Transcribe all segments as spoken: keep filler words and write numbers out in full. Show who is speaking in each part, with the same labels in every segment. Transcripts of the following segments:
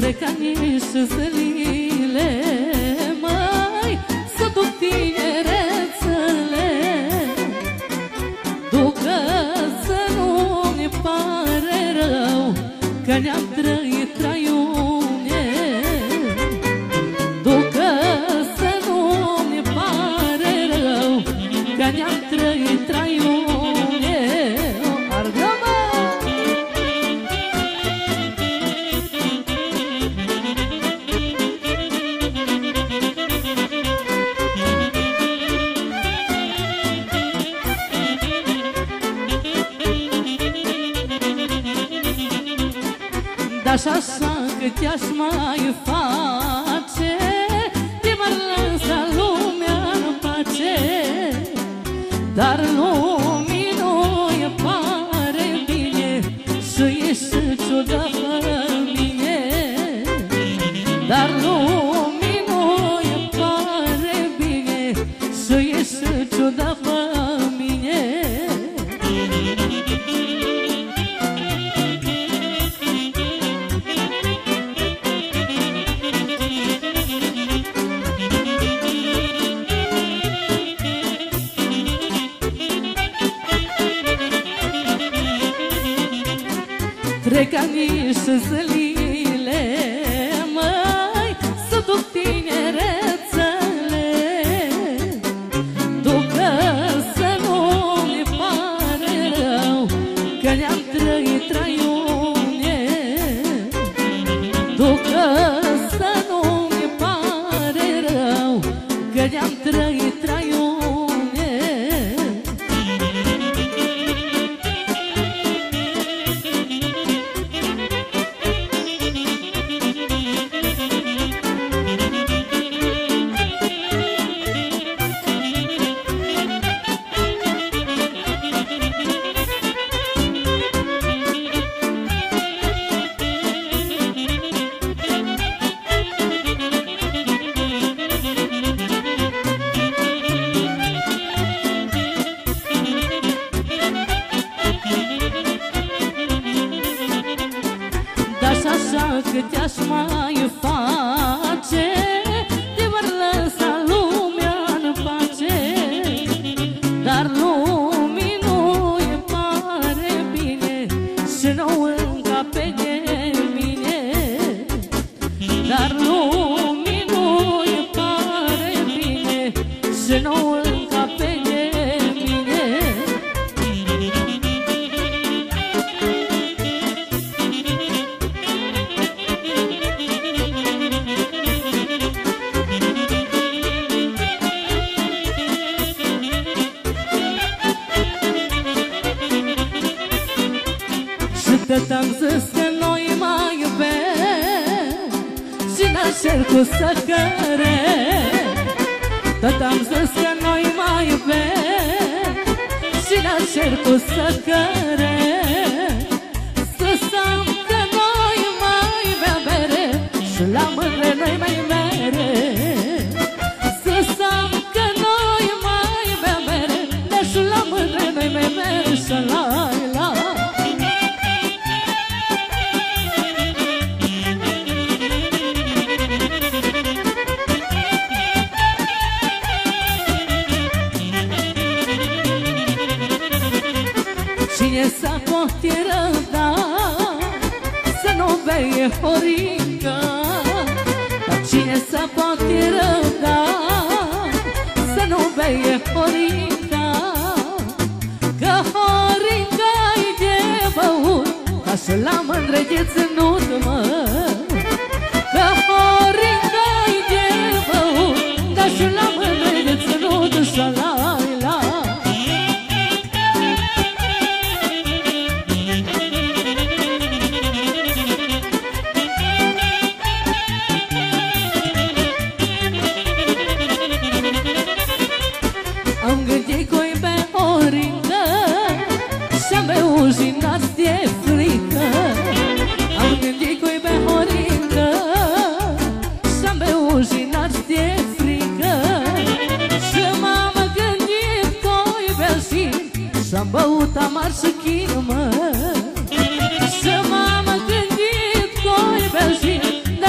Speaker 1: Trec ani și zilele, mai să duc tinerețele, ducă să nu-mi pare rău că ne-am trăit traiune, ducă să nu-mi pare rău că ne-am trăit traiune. Ardă-mă! Dar așa cât i-aș mai face, de m-ar lăsa lumea în pace. Dar lumii nu-i pare bine și ești ciudă fără mine. Dar lumii nu-i pare bine și ești ciudă fără mine. Trec ani și zilele, măi, să duc tinerețele, ducă să nu-mi pare rău că ne-am trăit traiune, ducă să nu-mi pare rău că ne-am trăit traiune. Așa cât i-aș mai face, de m-ar lăsa lumea în pace. Dar lumii nu-i pare bine și nu încape de mine. Dar lumii nu-i pare bine și nu încape de mine. Tot-am zis că noi mai iubim și n-aș cu săcăre. Tot-am zis că noi mai iubim și n-aș cu săcăre. Stăsam că noi mai bea bere și la mândre noi mai mere. Stăsam că noi mai bea bere, dar și la mândre noi mai mere și la la. Cine s-a poate răbda să nu beie horică? Dar cine s-a poate răbda să nu beie horica? Că horica-i de băut, ca și la mândre de ținut, mă. Că horica-i de băut, ca și la mândre de ținut, șa-la-la. Am gândit că-i pe orincă și-am beut și n-ați de frică. Am gândit că-i pe orincă și-am beut și n-ați de frică. Și m-am gândit că-i pe și și-am băut amar și chin, mă. Și m-am gândit că-i pe și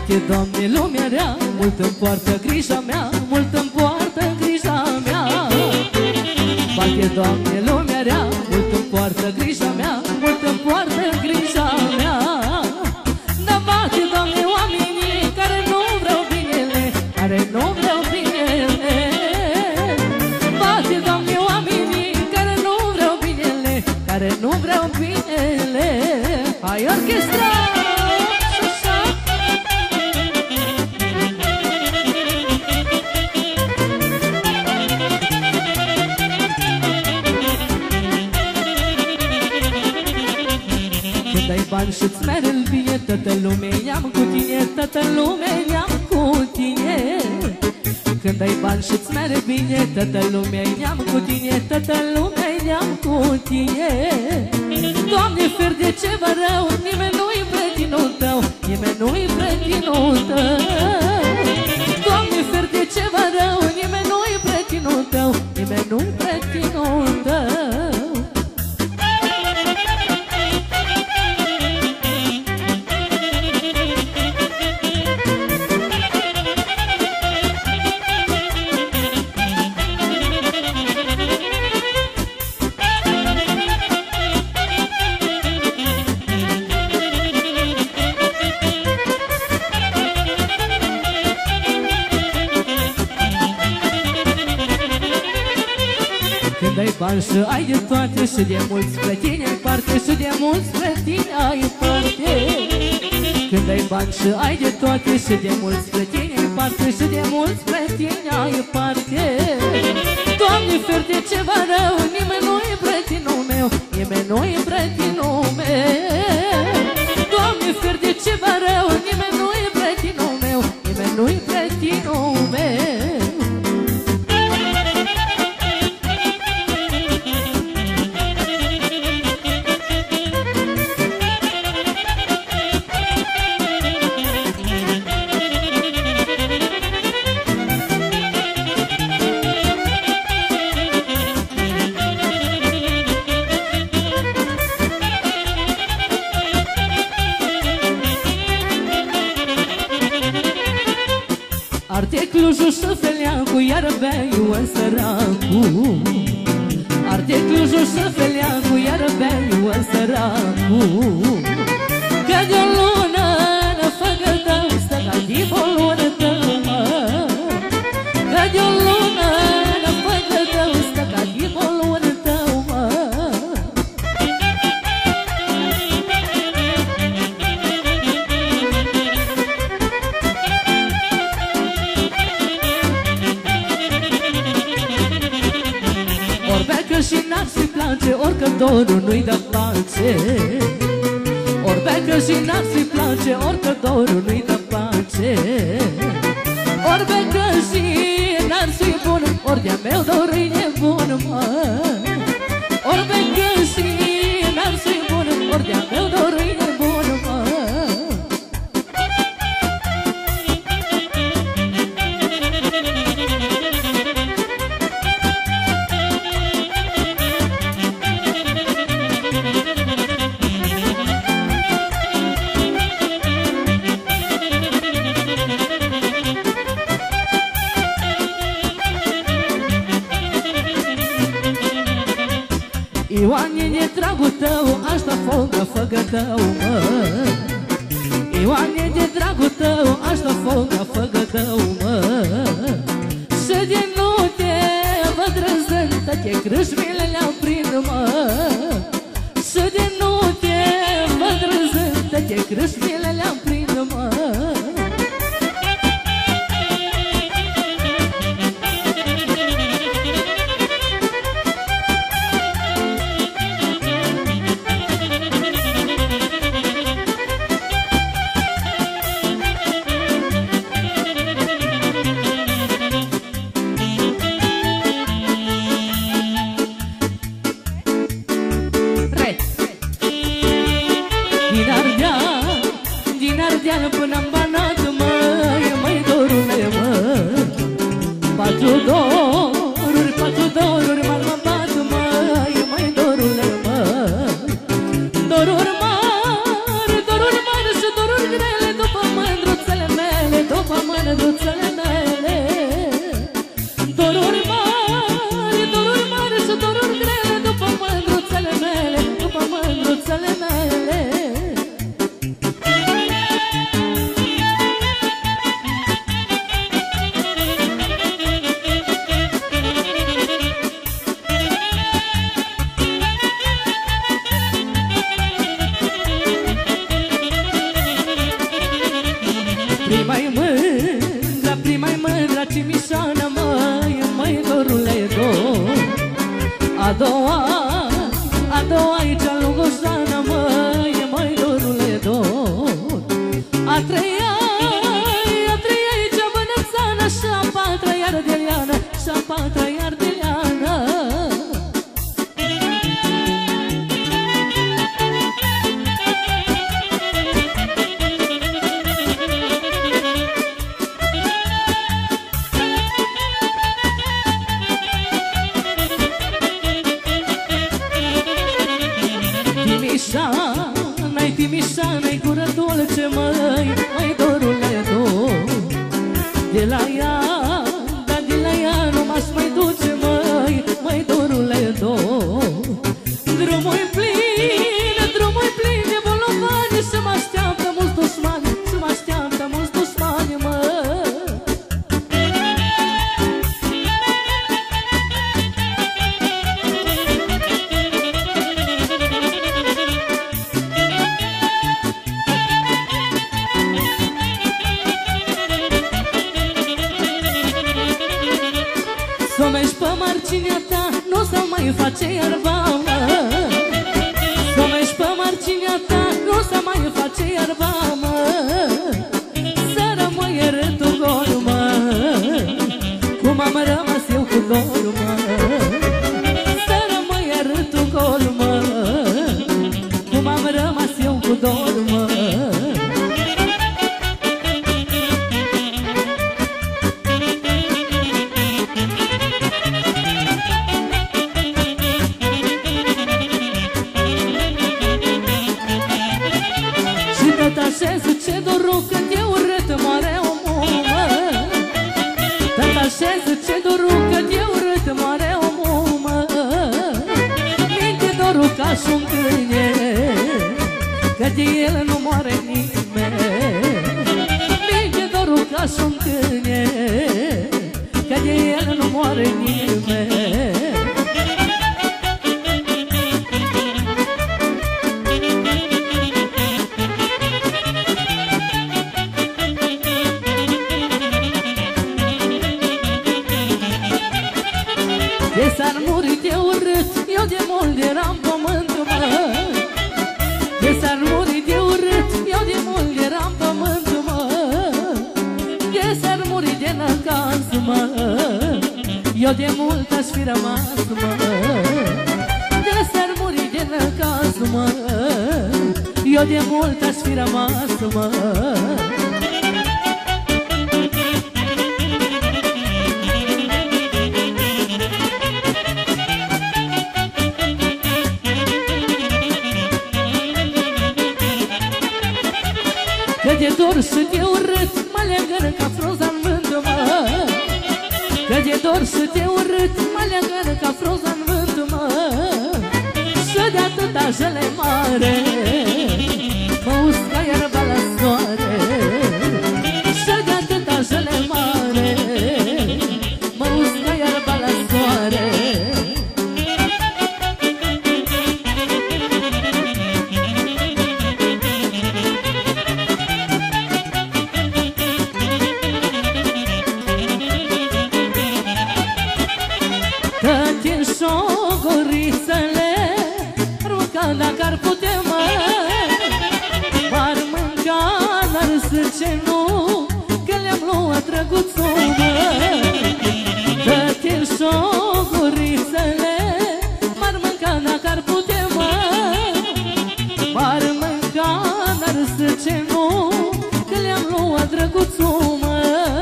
Speaker 1: Bate, Doamne, lumea rea, mult îmi poartă grija mea, mult îmi poartă grija mea. Bate, Doamne, lumea rea, mult îmi poartă grija mea, mult îmi poartă grija mea. Dar bate, Doamne, oamenii care nu vreau binele, care nu vreau binele. Bate, Doamne, oamenii care nu vreau binele, care nu vreau binele. Hai, orchestra! Dai bani și-ți mere în bine, toată lumea i-am cu tine, toată lumea i-am cu tine. Când ai bani și-ți mere bine, toată lumea i-am cu tine, toată lumea i-am cu tine. Doamne, fer de ceva rău, nimeni nu-i prietenul tău, nimeni nu-i prietenul tău. Doamne, fer de ceva rău, nimeni nu-i prietenul tău, nimeni nu-i prietenul tău. Bani și ai de toate și de mulți plătini ai parte, și de mulți plătini ai parte. Când ai bani și ai de toate și de mulți plătini ai parte, și de mulți plătini ai parte. Doamne, fer de ceva rău, nimeni nu-i prietenul meu, nimeni nu-i prietenul meu. Doamne, fer de ceva rău, nimeni nu-i prietenul meu, nimeni nu-i prietenul meu. Arde Clujul și Feleacu, iar beiu în săracu. Arde Clujul și Feleacu, iar beiu în săracu. Că de o lună ne făcă tău, stă ca tip o lună tău, mă. Că de o lună ne făcă tău, stă ca tip o lună tău, mă. Și n-ar-ți place, orică dorul nu-i dă pace. Ori becă și n-ar-ți place, orică dorul nu-i dă pace. Ori becă și n-ar-ți bun, ori de-a meu dor-i nebun, mă. Ori becă și n-ar-ți bun, ori de-a meu dor-i nebun, mă. Ioane, de dragul tău, aș da foc la făgă tău, mă. Ioane, de dragul tău, aș da foc la făgă tău, mă. Și de nu te văd răzând, toate crâșmile le-au prind, mă. Și de nu te văd răzând, toate crâșmile le-au prind, mă. doua, a doua aici lângă Oșana, măi, măi, dorule, dor. A treia, a treia aici Bănățana, și a patra iar de Liana, și a patra iar de Liana. Timișana-i, Timișana-i gură dulce, măi, măi, dorule, dor. De la ea, dar de la ea nu m-aș mai duce, măi, măi, dorule, dor. Drumul-i plin, drumul-i plin de bolovani, și mă așteaptă mulți dușmani, și mă așteaptă mulți dușmani, măi. Să mergi pe marginea ta, nu o să mai face iarba, mă. Să mergi pe marginea ta, nu o să mai face iarba, mă. Să rămâi râtul gol, mă. Cum am rămas eu cu dorul, mă. Să rămâi râtul gol, mă. Cum am rămas eu cu dorul, mă. Așa zice dorul când e urât, moare omul, mă. Tot așa zice dorul când e urât, moare omul, mă. Minte dorul ca și un câine, că de el nu moare nimeni. Minte dorul ca și un câine, că de el nu moare nimeni. De s-ar muri de urât, eu de mult eram pământul, mă. De s-ar muri de urât, eu de mult eram pământul, mă. De s-ar muri de năcaz, mă. Eu de mult aș fi rămas, mă. De s-ar muri de năcaz, mă. Eu de mult aș fi rămas, mă. Că de dor și de urât mă legără ca frunza în vânt, mă. Că de dor și de urât mă legără ca frunza în vânt, mă. Și de atâta jele mare mă usca iarba la soare. Și de atâta jele mare mă usca iarba la soare. Că-ți-n șogorițele ar mânca dacă ar putea, mă. M-ar mânca, n-ar zice nu, că le-am luat drăguțul, mă. Că-ți-n șogorițele m-ar mânca dacă ar putea, mă. M-ar mânca, n-ar zice nu, că le-am luat drăguțul, mă.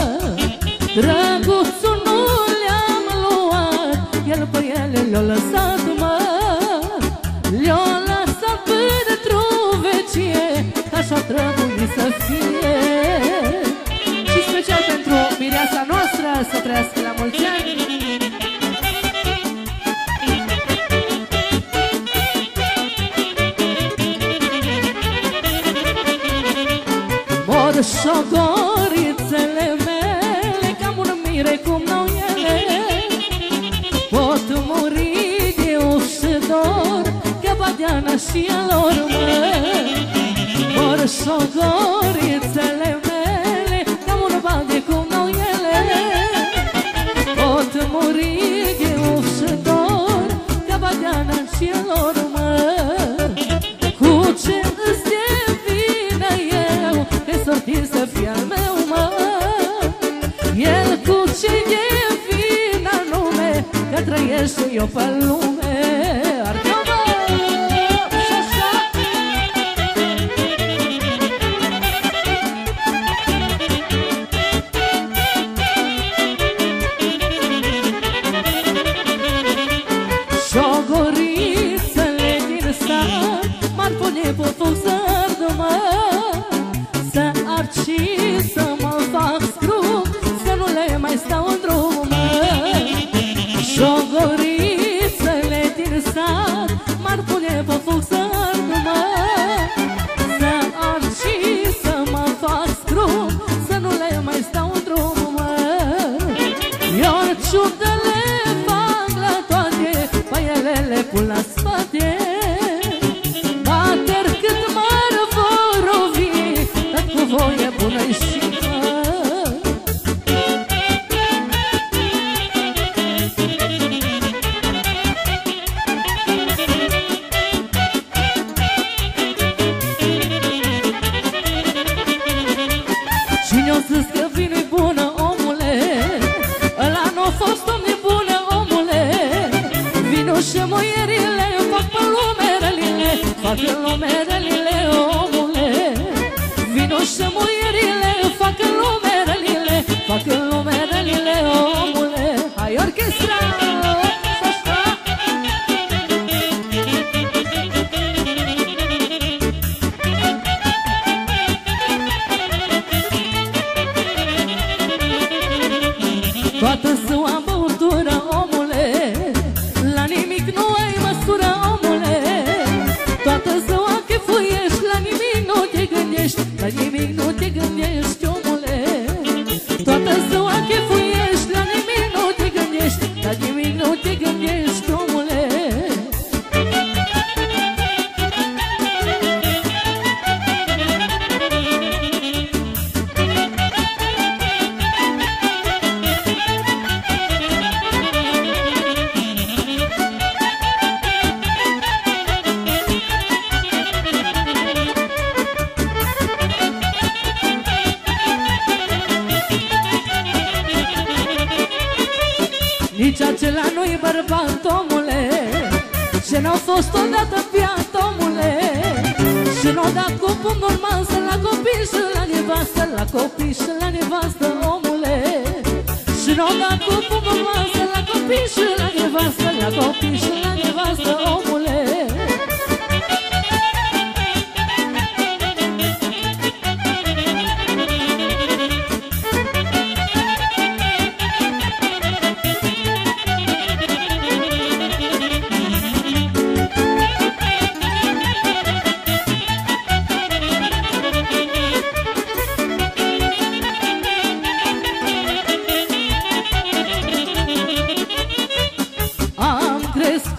Speaker 1: Drăguțul nu le-am luat, el pe ele le-o lăsat, mă. Le-o lăsat pentru vecie, așa trebuie să fie. Și special pentru mireasa noastră, să trăiască la mulți ani. Mor șogorițele mele, cam un mire cum n-au ele. Pot muri de ușor, ca Badeana și a lor, mă. Mor șogorițele mele, cam un bade cum n-au ele. Pot muri de ușor, ca și eu pe lume. Ardeau-mă și așa. Șogorițele din sat m-ar pune pe foc să ardă-mă, să ard și să mă fac scrup, să nu le mai stau în drum, mă. Șogorițele din sat m-ar pune pe foc să ardă-mă, să ard și să mă fac scrup, să nu le mai stau în drum, mă. Eu ciudele fac la toate, pe ele le pun la spate, bater cât mă vor rovi, tot cu voie bună-i și cine-o zis că vinu-i bună, omule, ăla n-a fost om nebună, omule. Vino și muierile fac pe lume rălile, fac în lume rălile, omule. Vino și muierile fac în lume rălile, fac în lume rălile, omule. Hai orchestra! Toată ziua băutură, omule, la nimic nu ai măsură, omule. Toată ziua chefuiești, la nimic nu te gândești, la nimic nu te gândești, omule. Toată ziua chefuiești, la nimic nu te gândești, la nimic nu te gândești, omule. Nici acela nu-i bărbat, omule, ce n-au fost odată piat, omule. Și n-au dat cu pumn normal să la copii și la nevastă, la copii și la nevastă, omule. Și n-au dat cu pumn normal să la copii și la nevastă, la copii și la nevastă, omule. Am crescut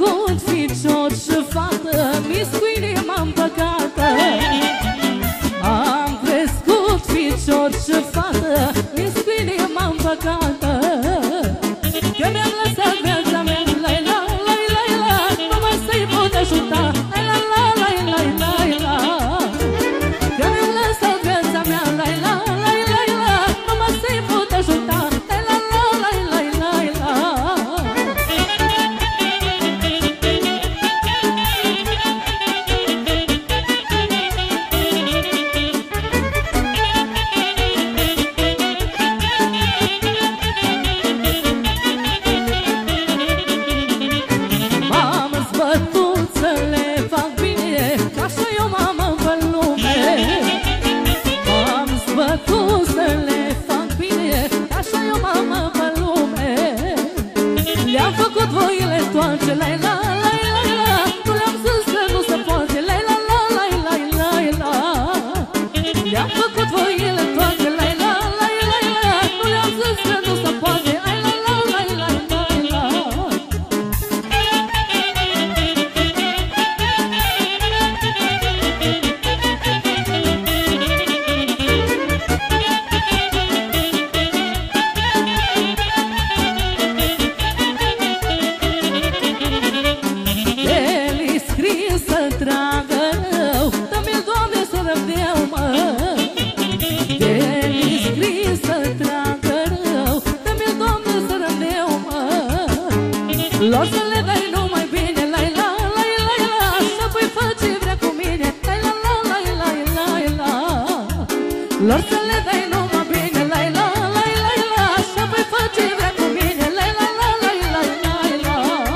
Speaker 1: Lor să le dai numai bine, la la la la la, și apoi fă ce vrea cu mine, la la la la la la la. Lor să le dai numai bine, la la la la la, și apoi fă ce vrea cu mine, la la la la la la la.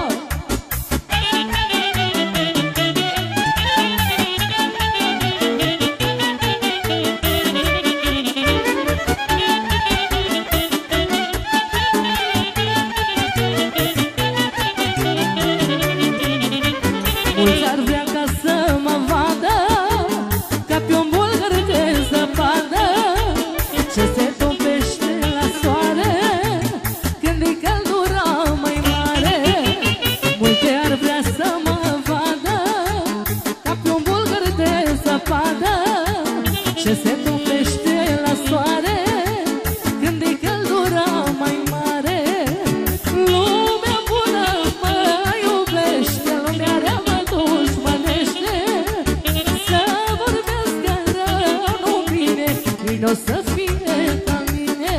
Speaker 1: Mulți ar vrea ca să mă vadă ca pe un bulgăr de zăpadă ce se topește la soare când e căldura mai mare. Multe ar vrea să mă vadă ca pe un bulgăr de zăpadă ce se topește la soare când e căldura mai mare. Lumea bună mă iubește, lumea rea mă dușmănește. Să vorbească rău, nu bine, ei n-o să fie ca mine.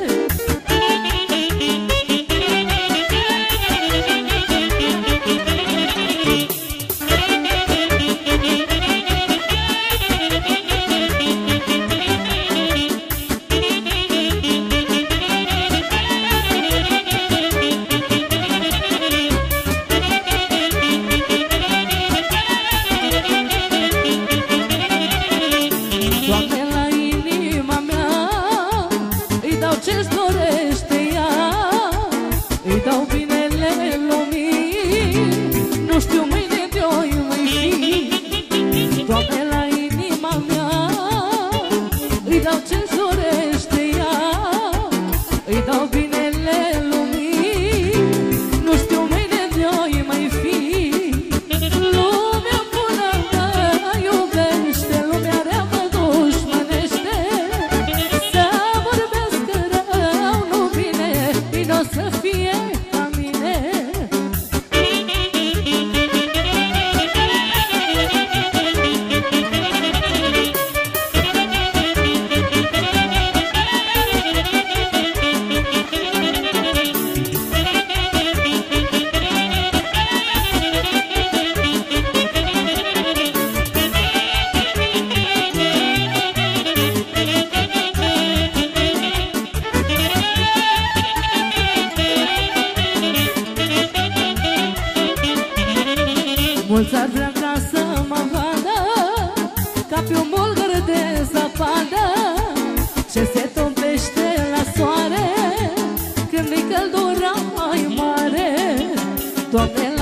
Speaker 1: Doamne, la inima mea îi dau ce-ți dorește ea, îi dau binele lumii, nu știu mâine de-oi mai fi. Doamne, la inima mea îi dau ce-ți dorește ea, îi dau binele lumii, nu știu mâine de-oi mai fi. Lumea bună mă iubește, lumea rea mă dușmănește. Să vorbească rău, nu bine, ei n-o să fie ca mine. Mulți ar vrea ca să mă vadă ca pe un bulgăr de zăpadă ce se topește la soare când e căldura mai mare. Doamne,